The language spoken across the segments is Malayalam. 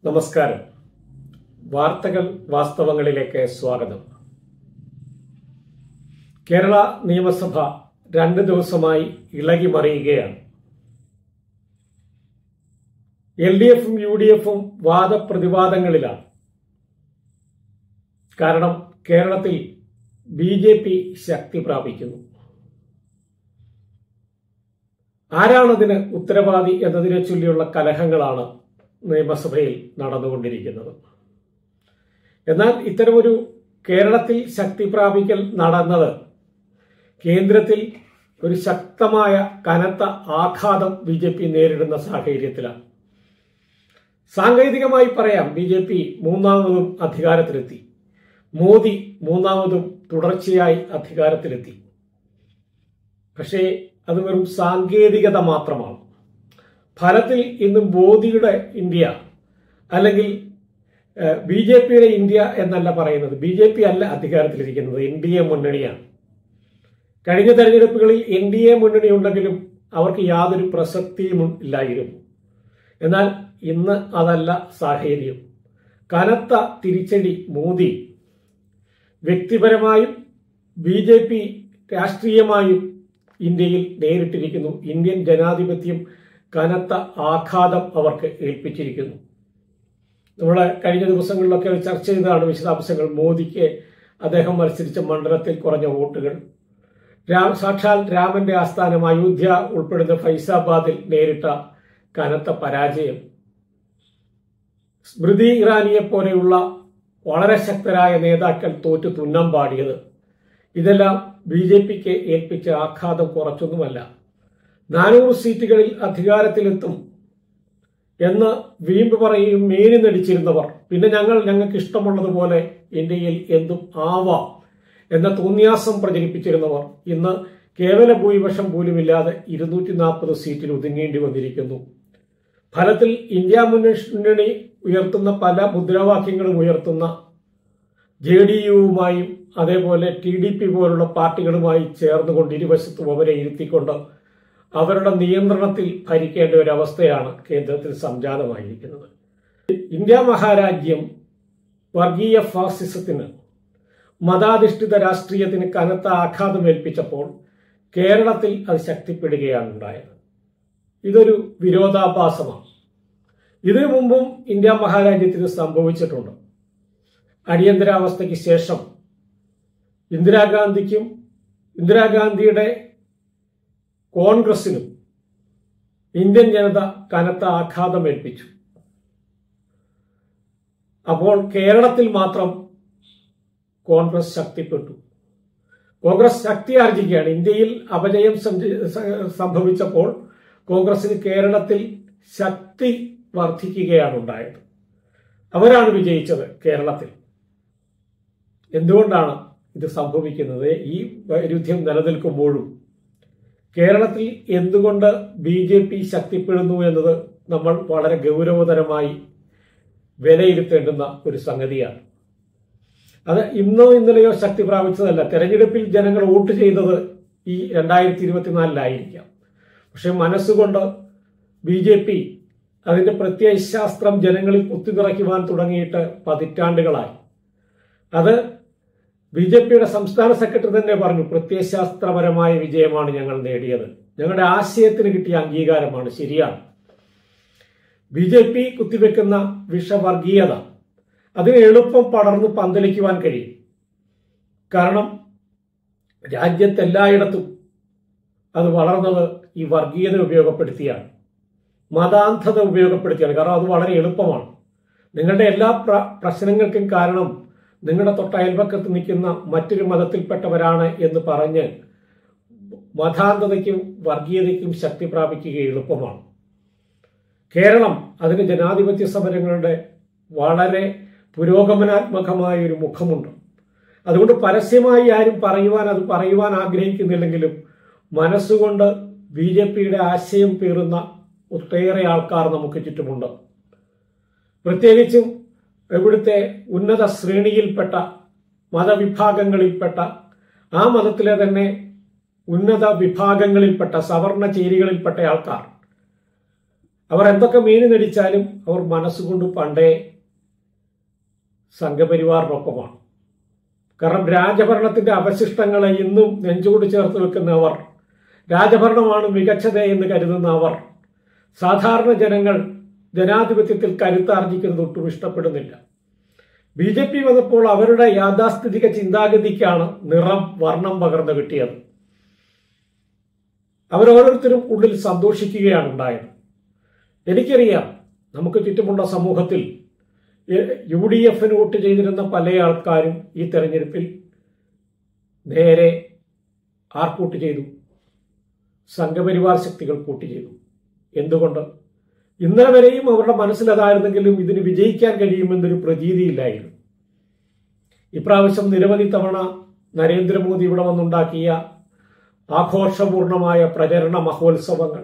നമസ്കാരം. വാർത്തകൾ വാസ്തവങ്ങളിലേക്ക് സ്വാഗതം. കേരള നിയമസഭ 2 ദിവസമായി ഇളകി മറിയുകയാണ്. LDFും UDFും വാദപ്രതിവാദങ്ങളിലാണ്. കാരണം കേരളത്തിൽ BJP ശക്തി പ്രാപിക്കുന്നു. ആരാണതിന് ഉത്തരവാദി എന്നതിനെ ചൊല്ലിയുള്ള കലഹങ്ങളാണ് നിയമസഭയിൽ നടന്നുകൊണ്ടിരിക്കുന്നത്. എന്നാൽ ഇത്തരമൊരു കേരളത്തിൽ ശക്തി പ്രാപിക്കൽ നടന്നത് കേന്ദ്രത്തിൽ ഒരു ശക്തമായ കനത്ത ആഘാതം BJP നേരിടുന്ന സാഹചര്യത്തിലാണ്. സാങ്കേതികമായി പറയാം, BJP മൂന്നാമതും അധികാരത്തിലെത്തി. മോദി മൂന്നാമതും തുടർച്ചയായി അധികാരത്തിലെത്തി. പക്ഷേ അത് വെറും സാങ്കേതികത മാത്രമാണ്. ഫലത്തിൽ ഇന്ന് മോദിയുടെ ഇന്ത്യ അല്ലെങ്കിൽ BJPയുടെ ഇന്ത്യ എന്നല്ല പറയുന്നത്. BJP അല്ല അധികാരത്തിലിരിക്കുന്നത്, NDA മുന്നണിയാണ്. കഴിഞ്ഞ തെരഞ്ഞെടുപ്പുകളിൽ NDA മുന്നണി ഉണ്ടെങ്കിലും അവർക്ക് യാതൊരു പ്രസക്തിയും ഇല്ലായിരുന്നു. എന്നാൽ ഇന്ന് അതല്ല സാഹചര്യം. കനത്ത തിരിച്ചടി മോദി വ്യക്തിപരമായും BJP രാഷ്ട്രീയമായും ഇന്ത്യയിൽ നേരിട്ടിരിക്കുന്നു. ഇന്ത്യൻ ജനാധിപത്യം കനത്ത ആഘാതം അവർക്ക് ഏൽപ്പിച്ചിരിക്കുന്നു. നമ്മൾ കഴിഞ്ഞ ദിവസങ്ങളിലൊക്കെ ചർച്ച ചെയ്തതാണ് വിശദാംശങ്ങൾ. മോദിക്ക് അദ്ദേഹം മത്സരിച്ച മണ്ഡലത്തിൽ കുറഞ്ഞ വോട്ടുകൾ, സാക്ഷാൽ രാമന്റെ ആസ്ഥാനം അയോധ്യ ഉൾപ്പെടുന്ന ഫൈസാബാദിൽ നേരിട്ട കനത്ത പരാജയം, സ്മൃതി ഇറാനിയെ പോലെയുള്ള വളരെ ശക്തരായ നേതാക്കൾ തോറ്റു തുന്നം പാടിയത്, ഇതെല്ലാം BJPക്ക് ഏൽപ്പിച്ച ആഘാതം കുറച്ചൊന്നുമല്ല. 400 സീറ്റുകളിൽ അധികാരത്തിലെത്തും എന്ന് വീമ്പ് പറയും മേനി നടിച്ചിരുന്നവർ, പിന്നെ ഞങ്ങൾക്ക് ഇഷ്ടമുള്ളതുപോലെ ഇന്ത്യയിൽ എന്തും ആവാം എന്ന തോന്നിയാസം പ്രചരിപ്പിച്ചിരുന്നവർ ഇന്ന് കേവല ഭൂരിപക്ഷം പോലുമില്ലാതെ 240 സീറ്റിൽ ഒതുങ്ങേണ്ടി വന്നിരിക്കുന്നു. ഫലത്തിൽ ഇന്ത്യ മുന്നണി ഉയർത്തുന്ന പല മുദ്രാവാക്യങ്ങളും ഉയർത്തുന്ന JDUവുമായും അതേപോലെ TDP പോലുള്ള പാർട്ടികളുമായി ചേർന്നുകൊണ്ട് ഇരുവശത്തും അവരെ ഇരുത്തിക്കൊണ്ട് അവരുടെ നിയന്ത്രണത്തിൽ ഭരിക്കേണ്ട ഒരവസ്ഥയാണ് കേന്ദ്രത്തിൽ സംജാതമായിരിക്കുന്നത്. ഇന്ത്യ മഹാരാജ്യം വർഗീയ ഫാസിസത്തിന്, മതാധിഷ്ഠിത രാഷ്ട്രീയത്തിന് കനത്ത ആഘാതം ഏൽപ്പിച്ചപ്പോൾ കേരളത്തിൽ അത് ശക്തിപ്പെടുകയാണ് ഉണ്ടായത്. ഇതൊരു വിരോധാഭാസമാണ്. ഇതിനു മുമ്പും ഇന്ത്യ മഹാരാജ്യത്തിന് സംഭവിച്ചിട്ടുണ്ട്. അടിയന്തരാവസ്ഥയ്ക്ക് ശേഷം ഇന്ദിരാഗാന്ധിയുടെ കോൺഗ്രസിനും ഇന്ത്യൻ ജനത കനത്ത ആഘാതം ഏൽപ്പിച്ചു. അപ്പോൾ കേരളത്തിൽ മാത്രം കോൺഗ്രസ് ശക്തിപ്പെട്ടു. കോൺഗ്രസ് ശക്തി ആർജിക്കുകയാണ്. ഇന്ത്യയിൽ അപജയം സംഭവിച്ചപ്പോൾ കോൺഗ്രസിന് കേരളത്തിൽ ശക്തി വർദ്ധിക്കുകയാണ് ഉണ്ടായത്. അവരാണ് വിജയിച്ചത് കേരളത്തിൽ. എന്തുകൊണ്ടാണ് ഇത് സംഭവിക്കുന്നത്? ഈ വൈരുദ്ധ്യം നിലനിൽക്കുമ്പോഴും കേരളത്തിൽ എന്തുകൊണ്ട് BJP ശക്തിപ്പെടുന്നു എന്നത് നമ്മൾ വളരെ ഗൗരവതരമായി വിലയിരുത്തേണ്ടുന്ന ഒരു സംഗതിയാണ്. അത് ഇന്നോ ഇന്നലെയോ ശക്തി പ്രാപിച്ചതല്ല. തെരഞ്ഞെടുപ്പിൽ ജനങ്ങൾ വോട്ട് ചെയ്തത് ഈ 2024 പക്ഷെ മനസ്സുകൊണ്ട് BJP അതിന്റെ പ്രത്യയശാസ്ത്രം ജനങ്ങളിൽ കുത്തിനിറയ്ക്കുവാൻ തുടങ്ങിയിട്ട് പതിറ്റാണ്ടുകളായി. അത് BJPയുടെ സംസ്ഥാന സെക്രട്ടറി തന്നെ പറഞ്ഞു, പ്രത്യയശാസ്ത്രപരമായ വിജയമാണ് ഞങ്ങൾ നേടിയത്, ഞങ്ങളുടെ ആശയത്തിന് കിട്ടിയ അംഗീകാരമാണ്. ശരിയാണ്. BJP കുത്തിവെക്കുന്ന വിഷവർഗീയത അതിന് എളുപ്പം പടർന്ന് പന്തലിക്കുവാൻ കഴിയും. കാരണം രാജ്യത്തെല്ലായിടത്തും അത് വളർന്നത് ഈ വർഗീയത ഉപയോഗപ്പെടുത്തിയാണ്, മതാന്ധത ഉപയോഗപ്പെടുത്തിയാണ്. കാരണം അത് വളരെ എളുപ്പമാണ്. നിങ്ങളുടെ എല്ലാ പ്രശ്നങ്ങൾക്കും കാരണം നിങ്ങളുടെ തൊട്ടയൽപക്കത്ത് നിൽക്കുന്ന മറ്റൊരു മതത്തിൽപ്പെട്ടവരാണ് എന്ന് പറഞ്ഞ് മതാന്ധതയ്ക്കും വർഗീയതയ്ക്കും ശക്തി പ്രാപിക്കുക എളുപ്പമാണ്. കേരളം അതിന് ജനാധിപത്യ സമരങ്ങളുടെ വളരെ പുരോഗമനാത്മകമായ ഒരു മുഖമുണ്ട്. അതുകൊണ്ട് പരസ്യമായി ആരും അത് പറയുവാൻ ആഗ്രഹിക്കുന്നില്ലെങ്കിലും മനസ്സുകൊണ്ട് BJPയുടെ ആശയം പേറുന്ന ഒട്ടേറെ ആൾക്കാർ നമുക്ക് ചുറ്റുമുണ്ട്. പ്രത്യേകിച്ചും ഇവിടുത്തെ ഉന്നത ശ്രേണിയിൽപ്പെട്ട മതവിഭാഗങ്ങളിൽപ്പെട്ട, ആ മതത്തിലെ തന്നെ ഉന്നത വിഭാഗങ്ങളിൽപ്പെട്ട സവർണ ചേരികളിൽപ്പെട്ട ആൾക്കാർ അവർ എന്തൊക്കെ മീന് നടിച്ചാലും അവർ മനസ്സുകൊണ്ട് പണ്ടേ സംഘപരിവാറിനൊപ്പമാണ്. കാരണം രാജഭരണത്തിന്റെ അവശിഷ്ടങ്ങളെ ഇന്നും നെഞ്ചോട് ചേർത്ത് വെക്കുന്ന അവർ, രാജഭരണമാണ് മികച്ചത് എന്ന് കരുതുന്ന അവർ, സാധാരണ ജനങ്ങൾ ജനാധിപത്യത്തിൽ കരുത്താർജിക്കുന്നത് ഒട്ടും ഇഷ്ടപ്പെടുന്നില്ല. BJP വന്നപ്പോൾ അവരുടെ യാഥാസ്ഥിതിക ചിന്താഗതിക്കാണ് നിറം വർണ്ണം പകർന്നു കിട്ടിയത്. അവരോരോരുത്തരും ഉള്ളിൽ സന്തോഷിക്കുകയാണ് ഉണ്ടായത്. എനിക്കറിയാം, നമുക്ക് ചുറ്റുമുള്ള സമൂഹത്തിൽ UDF-ന് വോട്ട് ചെയ്തിരുന്ന പല ആൾക്കാരും ഈ തെരഞ്ഞെടുപ്പിൽ നേരെ ആർക്കൂട്ട് ചെയ്തു? സംഘപരിവാർ ശക്തികൾ വോട്ട് ചെയ്തു. എന്തുകൊണ്ട്? ഇന്നലെ വരെയും അവരുടെ മനസ്സിലതായിരുന്നെങ്കിലും ഇതിന് വിജയിക്കാൻ കഴിയുമെന്നൊരു പ്രതീതിയില്ലായിരുന്നു. ഇപ്രാവശ്യം നിരവധി തവണ നരേന്ദ്രമോദി ഇവിടെ വന്നുണ്ടാക്കിയ ആഘോഷപൂർണമായ പ്രചരണ മഹോത്സവങ്ങൾ,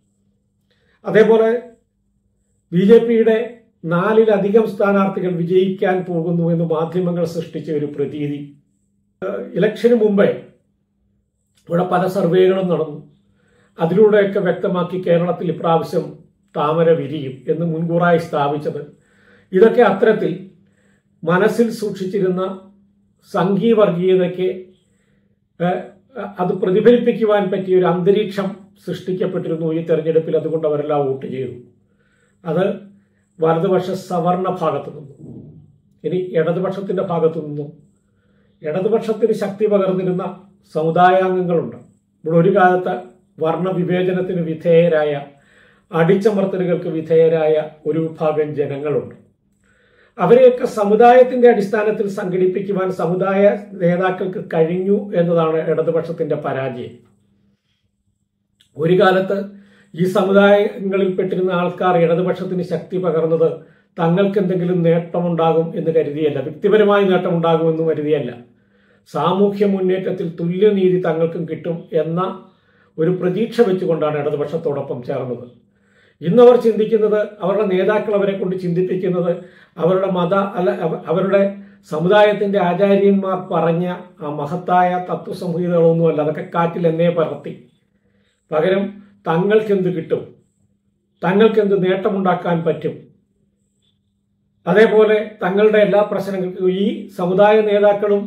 അതേപോലെ BJP-യുടെ 4-ലധികം സ്ഥാനാർത്ഥികൾ വിജയിക്കാൻ പോകുന്നു എന്ന് മാധ്യമങ്ങൾ സൃഷ്ടിച്ച ഒരു പ്രതീതി. ഇലക്ഷന് മുമ്പേ ഇവിടെ പല സർവേകളും നടന്നു. അതിലൂടെയൊക്കെ വ്യക്തമാക്കി കേരളത്തിൽ ഇപ്രാവശ്യം താമര വിരിയും എന്ന് മുൻകൂറായി സ്ഥാപിച്ചത്. ഇതൊക്കെ അത്തരത്തിൽ മനസ്സിൽ സൂക്ഷിച്ചിരുന്ന സംഘീവർഗീയതയ്ക്ക് അത് പ്രതിഫലിപ്പിക്കുവാൻ പറ്റിയ ഒരു അന്തരീക്ഷം സൃഷ്ടിക്കപ്പെട്ടിരുന്നു ഈ തെരഞ്ഞെടുപ്പിൽ. അതുകൊണ്ട് അവരെല്ലാം വോട്ട് ചെയ്തു. അത് വലതുപക്ഷ സവർണ ഭാഗത്തു നിന്നും. ഇനി ഇടതുപക്ഷത്തിന്റെ ഭാഗത്തു നിന്നും ഇടതുപക്ഷത്തിന് ശക്തി പകർന്നിരുന്ന സമുദായാംഗങ്ങളുണ്ട്. ഇവിടെ ഒരു കാലത്ത് വർണ്ണവിവേചനത്തിന് വിധേയരായ, അടിച്ചമർത്തലുകൾക്ക് വിധേയരായ ഒരു വിഭാഗം ജനങ്ങളുണ്ട്. അവരെയൊക്കെ സമുദായത്തിന്റെ അടിസ്ഥാനത്തിൽ സംഘടിപ്പിക്കുവാൻ സമുദായ നേതാക്കൾക്ക് കഴിഞ്ഞു എന്നതാണ് ഇടതുപക്ഷത്തിന്റെ പരാജയം. ഒരു കാലത്ത് ഈ സമുദായങ്ങളിൽപ്പെട്ടിരുന്ന ആൾക്കാർ ഇടതുപക്ഷത്തിന് ശക്തി പകർന്നത് തങ്ങൾക്ക് എന്തെങ്കിലും നേട്ടമുണ്ടാകും എന്ന് കരുതിയല്ല, വ്യക്തിപരമായി നേട്ടമുണ്ടാകുമെന്ന് കരുതിയല്ല, സാമൂഹ്യ മുന്നേറ്റത്തിൽ തുല്യനീതി തങ്ങൾക്കും കിട്ടും എന്ന ഒരു പ്രതീക്ഷ വെച്ചുകൊണ്ടാണ് ഇടതുപക്ഷത്തോടൊപ്പം ചേർന്നത്. ഇന്നവർ ചിന്തിക്കുന്നത്, അവരുടെ നേതാക്കൾ അവരെ കൊണ്ട് ചിന്തിപ്പിക്കുന്നത് അവരുടെ അവരുടെ സമുദായത്തിന്റെ ആചാര്യന്മാർ പറഞ്ഞ ആ മഹത്തായ തത്വസംഹിതകളൊന്നുമല്ല. അതൊക്കെ കാറ്റിൽ എന്നേ പറത്തി. പകരം തങ്ങൾക്കെന്ത് കിട്ടും, തങ്ങൾക്കെന്ത് നേട്ടമുണ്ടാക്കാൻ പറ്റും, അതേപോലെ തങ്ങളുടെ എല്ലാ പ്രശ്നങ്ങൾക്കും ഈ സമുദായ നേതാക്കളും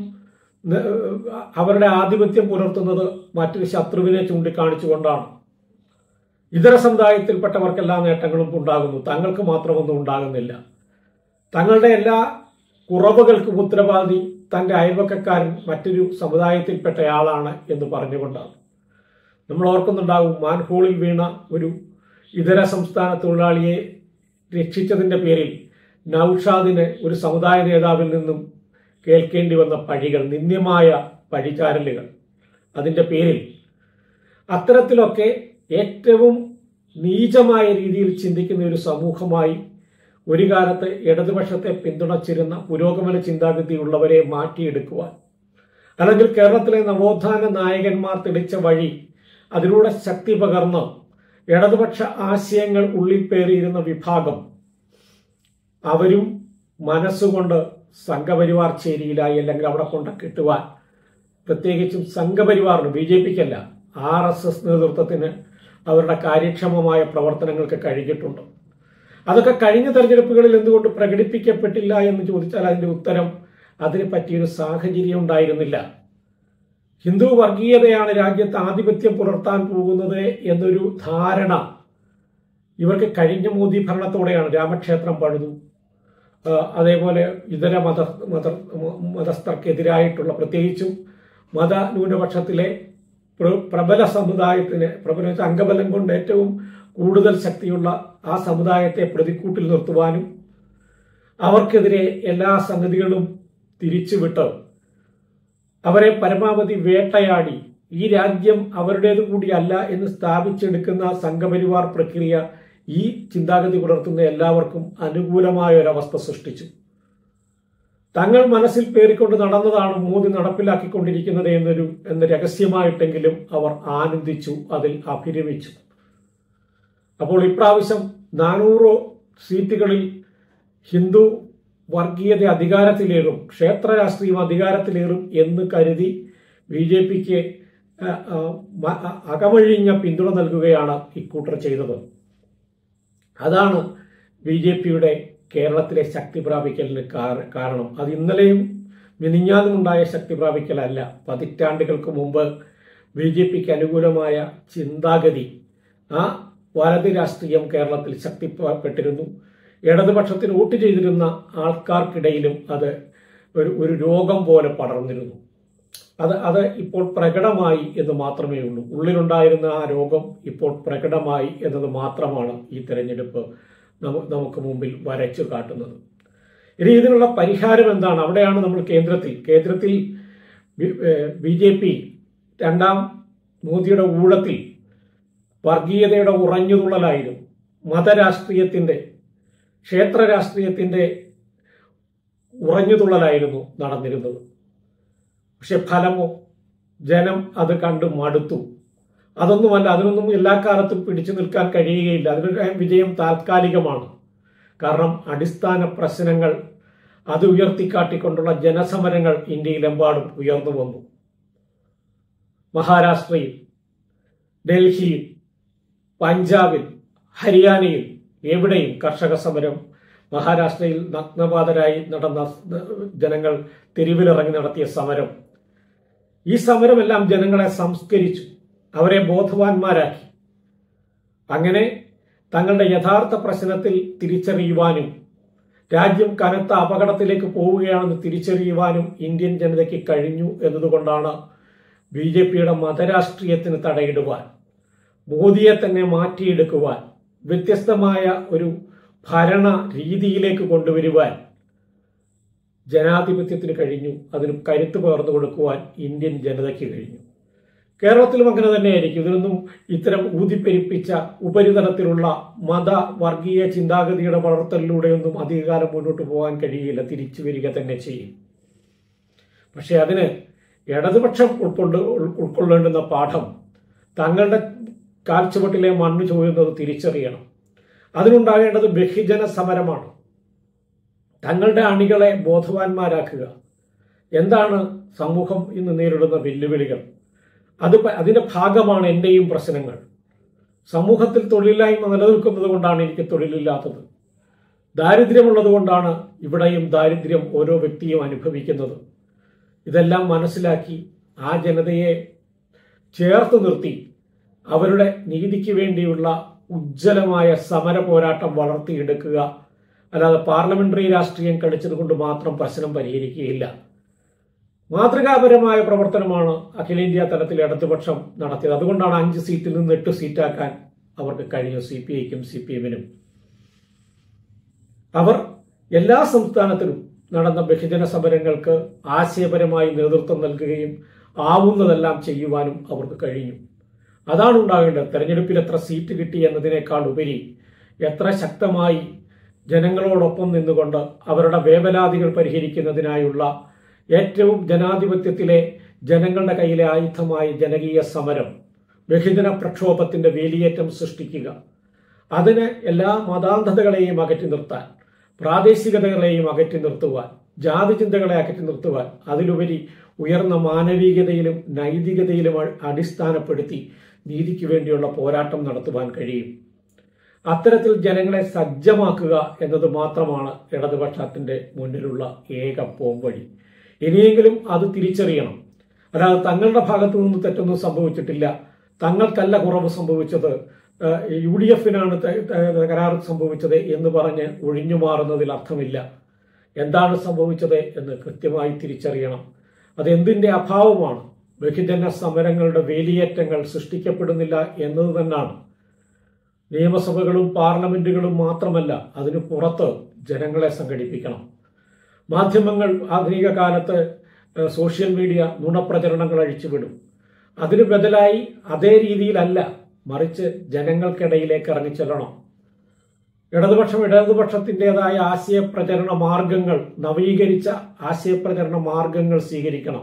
അവരുടെ ആധിപത്യം പുലർത്തുന്നത് മറ്റൊരു ശത്രുവിനെ ചൂണ്ടിക്കാണിച്ചുകൊണ്ടാണ്. ഇതര സമുദായത്തിൽപ്പെട്ടവർക്ക് എല്ലാ നേട്ടങ്ങളും ഉണ്ടാകുന്നു, തങ്ങൾക്ക് മാത്രമൊന്നും ഉണ്ടാകുന്നില്ല. തങ്ങളുടെ എല്ലാ കുറവുകൾക്കും ഉത്തരവാദി തന്റെ അയൽവക്കക്കാരൻ മറ്റൊരു സമുദായത്തിൽപ്പെട്ടയാളാണ് എന്ന് പറഞ്ഞുകൊണ്ടാണ്. നമ്മൾ ഓർക്കുന്നുണ്ടാകും, മാൻഹോളിൽ വീണ ഒരു ഇതര സംസ്ഥാന തൊഴിലാളിയെ രക്ഷിച്ചതിന്റെ പേരിൽ നൌഷാദിന് ഒരു സമുദായ നേതാവിൽ നിന്നും കേൾക്കേണ്ടി വന്ന പഴികൾ, നിന്ദ്യമായ പഴിചാരലുകൾ. അതിന്റെ പേരിൽ അത്തരത്തിലൊക്കെ ഏറ്റവും നീചമായ രീതിയിൽ ചിന്തിക്കുന്ന ഒരു സമൂഹമായി ഒരു കാലത്ത് ഇടതുപക്ഷത്തെ പിന്തുണച്ചിരുന്ന പുരോഗമന ചിന്താഗതിയുള്ളവരെ മാറ്റിയെടുക്കുവാൻ, അല്ലെങ്കിൽ കേരളത്തിലെ നവോത്ഥാന നായകന്മാർ തെളിച്ച വഴി അതിലൂടെ ശക്തി പകർന്ന് ഇടതുപക്ഷ ആശയങ്ങൾ ഉള്ളിൽ പേറിയിരുന്ന വിഭാഗം, അവരും മനസ്സുകൊണ്ട് സംഘപരിവാർ ചേരിയിലായി, അല്ലെങ്കിൽ അവിടെ കൊണ്ട് കിട്ടുവാൻ, പ്രത്യേകിച്ചും സംഘപരിവാറിന്, BJP-ക്കല്ല, RSS നേതൃത്വത്തിന് അവരുടെ കാര്യക്ഷമമായ പ്രവർത്തനങ്ങൾക്ക് കഴിഞ്ഞിട്ടുണ്ട്. അതൊക്കെ കഴിഞ്ഞ തെരഞ്ഞെടുപ്പുകളിൽ എന്തുകൊണ്ട് പ്രകടിപ്പിക്കപ്പെട്ടില്ല എന്ന് ചോദിച്ചാൽ അതിന്റെ ഉത്തരം, അതിന് പറ്റിയൊരു സാഹചര്യം ഉണ്ടായിരുന്നില്ല. ഹിന്ദു വർഗീയതയാണ് രാജ്യത്ത് ആധിപത്യം പുലർത്താൻ പോകുന്നത് എന്നൊരു ധാരണ ഇവർക്ക് കഴിഞ്ഞ മോദി ഭരണത്തോടെയാണ്. രാമക്ഷേത്രം പണിതു, അതേപോലെ ഇതര മതസ്ഥർക്കെതിരായിട്ടുള്ള, പ്രത്യേകിച്ചും മത ന്യൂനപക്ഷത്തിലെ പ്രബല സമുദായത്തിന്, പ്രബല അംഗബലം കൊണ്ട് ഏറ്റവും കൂടുതൽ ശക്തിയുള്ള ആ സമുദായത്തെ പ്രതിക്കൂട്ടിൽ നിർത്തുവാനും അവർക്കെതിരെ എല്ലാ സംഗതികളും തിരിച്ചുവിട്ട് അവരെ പരമാവധി വേട്ടയാടി ഈ രാജ്യം അവരുടേത് കൂടിയല്ല എന്ന് സ്ഥാപിച്ചെടുക്കുന്ന സംഘപരിവാർ പ്രക്രിയ ഈ ചിന്താഗതി പുലർത്തുന്ന എല്ലാവർക്കും അനുകൂലമായ ഒരവസ്ഥ സൃഷ്ടിച്ചു. തങ്ങൾ മനസ്സിൽ പേറിക്കൊണ്ട് നടന്നതാണ് മോദി നടപ്പിലാക്കിക്കൊണ്ടിരിക്കുന്നത് എന്ന് രഹസ്യമായിട്ടെങ്കിലും അവർ ആനന്ദിച്ചു, അതിൽ അഭിരമിച്ചു. അപ്പോൾ ഇപ്രാവശ്യം 400 സീറ്റുകളിൽ ഹിന്ദു വർഗീയത അധികാരത്തിലേറും, ക്ഷേത്ര രാഷ്ട്രീയം അധികാരത്തിലേറും എന്ന് കരുതി BJP-ക്ക് അകമഴിഞ്ഞ പിന്തുണ നൽകുകയാണ് ഇക്കൂട്ടർ ചെയ്തത്. അതാണ് BJPയുടെ കേരളത്തിലെ ശക്തി പ്രാപിക്കലിന് കാരണം. അത് ഇന്നലെയും മിനിഞ്ഞാന്നുമുണ്ടായ ശക്തി പ്രാപിക്കലല്ല. പതിറ്റാണ്ടുകൾക്ക് മുമ്പ് BJPക്ക് അനുകൂലമായ ചിന്താഗതി, ആ വലത് രാഷ്ട്രീയം കേരളത്തിൽ ശക്തിപ്പെട്ടിരുന്നു. ഇടതുപക്ഷത്തിന് വോട്ട് ചെയ്തിരുന്ന ആൾക്കാർക്കിടയിലും അത് ഒരു രോഗം പോലെ പടർന്നിരുന്നു. അത് ഇപ്പോൾ പ്രകടമായി എന്ന് മാത്രമേ ഉള്ളൂ. ഉള്ളിലുണ്ടായിരുന്ന ആ രോഗം ഇപ്പോൾ പ്രകടമായി എന്നത് മാത്രമാണ് ഈ തെരഞ്ഞെടുപ്പ് നമുക്ക് മുമ്പിൽ വരച്ചു കാട്ടുന്നത്. ഇനി ഇതിനുള്ള പരിഹാരം എന്താണ്? അവിടെയാണ് നമ്മൾ കേന്ദ്രത്തിൽ BJP രണ്ടാം മോദിയുടെ ഊഴത്തിൽ വർഗീയതയുടെ ഉറഞ്ഞുതുള്ളലായിരുന്നു. മതരാഷ്ട്രീയത്തിന്റെ, ക്ഷേത്ര രാഷ്ട്രീയത്തിന്റെ ഉറഞ്ഞുതുള്ളലായിരുന്നു നടന്നിരുന്നത്. പക്ഷെ ഫലമോ? ജനം അത് കണ്ട് മടുത്തു. അതൊന്നുമല്ല, അതിനൊന്നും എല്ലാ കാലത്തും പിടിച്ചു നിൽക്കാൻ കഴിയുകയില്ല. അതിനൊരു വിജയം താൽക്കാലികമാണ്. കാരണം അടിസ്ഥാന പ്രശ്നങ്ങൾ അത് ഉയർത്തിക്കാട്ടിക്കൊണ്ടുള്ള ജനസമരങ്ങൾ ഇന്ത്യയിലെമ്പാടും ഉയർന്നു വന്നു. മഹാരാഷ്ട്രയിൽ, ഡൽഹിയിൽ, പഞ്ചാബിൽ, ഹരിയാനയിൽ എവിടെയും കർഷക സമരം. മഹാരാഷ്ട്രയിൽ നഗ്നപാതരായി നടന്ന ജനങ്ങൾ തെരുവിലിറങ്ങി നടത്തിയ സമരം. ഈ സമരമെല്ലാം ജനങ്ങളെ സംസ്കരിച്ചു, അവരെ ബോധവാന്മാരാക്കി. അങ്ങനെ തങ്ങളുടെ യഥാർത്ഥ പ്രശ്നത്തിൽ തിരിച്ചറിയുവാനും രാജ്യം കനത്ത അപകടത്തിലേക്ക് പോവുകയാണെന്ന് തിരിച്ചറിയുവാനും ഇന്ത്യൻ ജനതയ്ക്ക് കഴിഞ്ഞു എന്നതുകൊണ്ടാണ് BJPയുടെ മതരാഷ്ട്രീയത്തിന് തടയിടുവാൻ, മോദിയെ തന്നെ മാറ്റിയെടുക്കുവാൻ, വ്യത്യസ്തമായ ഒരു ഭരണ രീതിയിലേക്ക് കൊണ്ടുവരുവാൻ ജനാധിപത്യത്തിന് കഴിഞ്ഞു. അതിന് കരുത്ത് പകർന്നു കൊടുക്കുവാൻ ഇന്ത്യൻ ജനതയ്ക്ക് കഴിഞ്ഞു. കേരളത്തിലും അങ്ങനെ തന്നെയായിരിക്കും. ഇതിനൊന്നും ഇത്തരം ഊതിപ്പെരിപ്പിച്ച ഉപരിതലത്തിലുള്ള മത വർഗീയ ചിന്താഗതിയുടെ വളർത്തലിലൂടെയൊന്നും അധികകാലം മുന്നോട്ട് പോകാൻ കഴിയില്ല. തിരിച്ചു വരിക തന്നെ ചെയ്യും. പക്ഷെ അതിന് ഇടതുപക്ഷം ഉൾക്കൊള്ളേണ്ടുന്ന പാഠം, തങ്ങളുടെ കാൽച്ചുവട്ടിലെ മണ്ണ് ചോരുന്നത് തിരിച്ചറിയണം. അതിനുണ്ടാകേണ്ടത് ബഹുജന സമരമാണ്. തങ്ങളുടെ അണികളെ ബോധവാന്മാരാക്കുക. എന്താണ് സമൂഹം ഇന്ന് നേരിടുന്ന വെല്ലുവിളികൾ? അതിന്റെ ഭാഗമാണ് എന്റെയും പ്രശ്നങ്ങൾ. സമൂഹത്തിൽ തൊഴിലില്ലായ്മ നിലനിൽക്കുന്നത് കൊണ്ടാണ് എനിക്ക് തൊഴിലില്ലാത്തത്. ദാരിദ്ര്യമുള്ളത് കൊണ്ടാണ് ഇവിടെയും ദാരിദ്ര്യം ഓരോ വ്യക്തിയും അനുഭവിക്കുന്നത്. ഇതെല്ലാം മനസ്സിലാക്കി ആ ജനതയെ ചേർത്ത് നിർത്തി അവരുടെ നീതിക്ക് വേണ്ടിയുള്ള ഉജ്ജ്വലമായ സമര പോരാട്ടം വളർത്തിയെടുക്കുക. അല്ലാതെ പാർലമെന്ററി രാഷ്ട്രീയം കളിച്ചതുകൊണ്ട് മാത്രം പ്രശ്നം പരിഹരിക്കുകയില്ല. മാതൃകാപരമായ പ്രവർത്തനമാണ് അഖിലേന്ത്യാ തലത്തിൽ ഇടതുപക്ഷം നടത്തിയത്. അതുകൊണ്ടാണ് 5 സീറ്റിൽ നിന്ന് 8 സീറ്റാക്കാൻ അവർക്ക് കഴിഞ്ഞു, CPIക്കും CPMനും. അവർ എല്ലാ സംസ്ഥാനത്തിലും നടന്ന ബഹുജന സമരങ്ങൾക്ക് ആശയപരമായി നേതൃത്വം നൽകുകയും ആവുന്നതെല്ലാം ചെയ്യുവാനും അവർക്ക് കഴിഞ്ഞു. അതാണ് ഉണ്ടാകേണ്ടത്. തെരഞ്ഞെടുപ്പിൽ എത്ര സീറ്റ് കിട്ടി എന്നതിനേക്കാൾ ഉപരി എത്ര ശക്തമായി ജനങ്ങളോടൊപ്പം നിന്നുകൊണ്ട് അവരുടെ വേവലാതികൾ പരിഹരിക്കുന്നതിനായുള്ള ഏറ്റവും ജനാധിപത്യത്തിലെ ജനങ്ങളുടെ കയ്യിലെ ആയുധമായ ജനകീയ സമരം, ബഹുജന പ്രക്ഷോഭത്തിന്റെ വേലിയേറ്റം സൃഷ്ടിക്കുക. അതിന് എല്ലാ മതാന്ധതകളെയും അകറ്റി നിർത്താൻ, പ്രാദേശികതകളെയും അകറ്റി നിർത്തുവാൻ, ജാതി ചിന്തകളെ അകറ്റി നിർത്തുവാൻ, അതിലുപരി ഉയർന്ന മാനവികതയിലും നൈതികതയിലും അടിസ്ഥാനപ്പെടുത്തി നീതിക്ക് വേണ്ടിയുള്ള പോരാട്ടം നടത്തുവാൻ കഴിയും. അത്തരത്തിൽ ജനങ്ങളെ സജ്ജമാക്കുക എന്നത് മാത്രമാണ് ഇടതുപക്ഷത്തിന്റെ മുന്നിലുള്ള ഏക പോംവഴി. ഇനിയെങ്കിലും അത് തിരിച്ചറിയണം. അല്ലാതെ തങ്ങളുടെ ഭാഗത്തു നിന്ന് തെറ്റൊന്നും സംഭവിച്ചിട്ടില്ല, തങ്ങൾക്കല്ല കുറവ് സംഭവിച്ചത്, UDFനാണ് കരാർ സംഭവിച്ചത് എന്ന് പറഞ്ഞ് ഒഴിഞ്ഞു മാറുന്നതിൽ അർത്ഥമില്ല. എന്താണ് സംഭവിച്ചത് എന്ന് കൃത്യമായി തിരിച്ചറിയണം. അതെന്തിന്റെ അഭാവമാണ്? ബഹുജന സമരങ്ങളുടെ വേലിയേറ്റങ്ങൾ സൃഷ്ടിക്കപ്പെടുന്നില്ല എന്നത് തന്നെയാണ്. നിയമസഭകളും പാർലമെന്റുകളും മാത്രമല്ല, അതിനു പുറത്ത് ജനങ്ങളെ സംഘടിപ്പിക്കണം. മാധ്യമങ്ങൾ ആധുനിക കാലത്ത് സോഷ്യൽ മീഡിയ നുണപ്രചരണങ്ങൾ അഴിച്ചുവിടും. അതിനു ബദലായി അതേ രീതിയിലല്ല, മറിച്ച് ജനങ്ങൾക്കിടയിലേക്ക് ഇറങ്ങിച്ചെല്ലണം. ഇടതുപക്ഷത്തിൻ്റെതായ ആശയപ്രചരണ മാർഗങ്ങൾ, നവീകരിച്ച ആശയപ്രചരണ മാർഗങ്ങൾ സ്വീകരിക്കണം.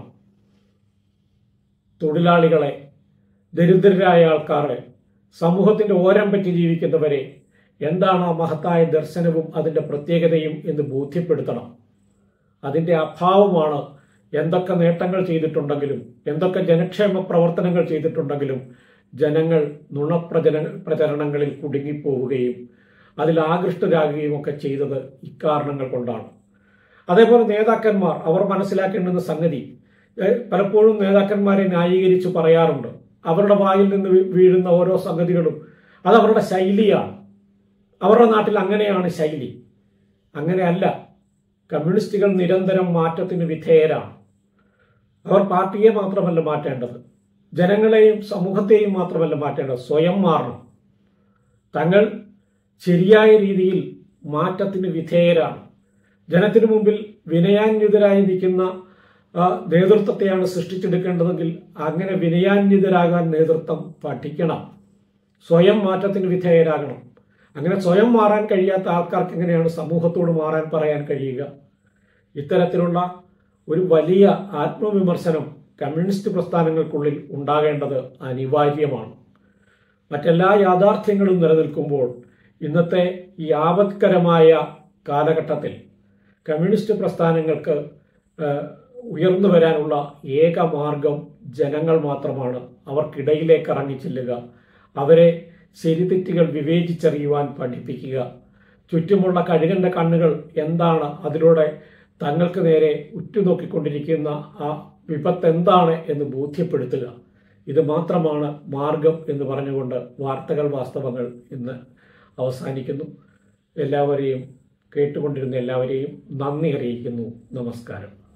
തൊഴിലാളികളെ, ദരിദ്രരായ ആൾക്കാരെ, സമൂഹത്തിന്റെ ഓരം പറ്റി ജീവിക്കുന്നവരെ എന്താണ് ആ മഹത്തായ ദർശനവും അതിന്റെ പ്രത്യേകതയും എന്ന് ബോധ്യപ്പെടുത്തണം. അതിന്റെ അഭാവമാണ് എന്തൊക്കെ നേട്ടങ്ങൾ ചെയ്തിട്ടുണ്ടെങ്കിലും, എന്തൊക്കെ ജനക്ഷേമ പ്രവർത്തനങ്ങൾ ചെയ്തിട്ടുണ്ടെങ്കിലും ജനങ്ങൾ നുണപ്രചരണങ്ങളിൽ കുടുങ്ങിപ്പോവുകയും അതിൽ ആകൃഷ്ടരാകുകയും ഒക്കെ ചെയ്തത് ഇക്കാരണങ്ങൾ കൊണ്ടാണ്. അതേപോലെ നേതാക്കന്മാർ അവർ മനസ്സിലാക്കേണ്ടുന്ന സംഗതി, പലപ്പോഴും നേതാക്കന്മാരെ ന്യായീകരിച്ച് പറയാറുണ്ട്. അവരുടെ വായിൽ നിന്ന് വീഴുന്ന ഓരോ സംഗതികളും അത് അവരുടെ ശൈലിയാണ്. അവരുടെ നാട്ടിൽ അങ്ങനെയാണ് ശൈലി. അങ്ങനെയല്ല. കമ്മ്യൂണിസ്റ്റുകൾ നിരന്തരം മാറ്റത്തിന് വിധേയരാണ്. അവർ പാർട്ടിയെ മാത്രമല്ല മാറ്റേണ്ടത്, ജനങ്ങളെയും സമൂഹത്തെയും മാത്രമല്ല മാറ്റേണ്ടത്, സ്വയം മാറണം. തങ്ങൾ ശരിയായ രീതിയിൽ മാറ്റത്തിന് വിധേയരാണ്. ജനത്തിനു മുമ്പിൽ വിനയാന്വിതരായി നിൽക്കുന്ന നേതൃത്വത്തെയാണ് സൃഷ്ടിച്ചെടുക്കേണ്ടതെങ്കിൽ അങ്ങനെ വിനയാന്വിതരാകാൻ നേതൃത്വം പഠിക്കണം. സ്വയം മാറ്റത്തിന് വിധേയരാകണം. അങ്ങനെ സ്വയം മാറാൻ കഴിയാത്ത ആൾക്കാർക്ക് എങ്ങനെയാണ് സമൂഹത്തോട് മാറാൻ പറയാൻ കഴിയുക? ഇത്തരത്തിലുള്ള ഒരു വലിയ ആത്മവിമർശനം കമ്മ്യൂണിസ്റ്റ് പ്രസ്ഥാനങ്ങൾക്കുള്ളിൽ ഉണ്ടാകേണ്ടത് അനിവാര്യമാണ്. മറ്റെല്ലാ യാഥാർത്ഥ്യങ്ങളും നിലനിൽക്കുമ്പോൾ ഇന്നത്തെ ഈ ആപത്കരമായ കാലഘട്ടത്തിൽ കമ്മ്യൂണിസ്റ്റ് പ്രസ്ഥാനങ്ങൾക്ക് ഉയർന്നു വരാനുള്ള ഏക മാർഗം ജനങ്ങൾ മാത്രമാണ്. അവർക്കിടയിലേക്ക് ഇറങ്ങിച്ചെല്ലുക, അവരെ ശരിതെറ്റുകൾ വിവേചിച്ചറിയുവാൻ പഠിപ്പിക്കുക, ചുറ്റുമുള്ള കഴുകന്റെ കണ്ണുകൾ എന്താണ്, അതിലൂടെ തങ്ങൾക്ക് നേരെ ഉറ്റുനോക്കിക്കൊണ്ടിരിക്കുന്ന ആ വിപത്ത് എന്താണ് എന്ന് ബോധ്യപ്പെടുത്തുക. ഇത് മാത്രമാണ് മാർഗം എന്ന് പറഞ്ഞുകൊണ്ട് വാർത്തകൾ വാസ്തവങ്ങൾ ഇന്ന് അവസാനിക്കുന്നു. എല്ലാവരെയും കേട്ടുകൊണ്ടിരുന്ന എല്ലാവരെയും നന്ദി അറിയിക്കുന്നു. നമസ്കാരം.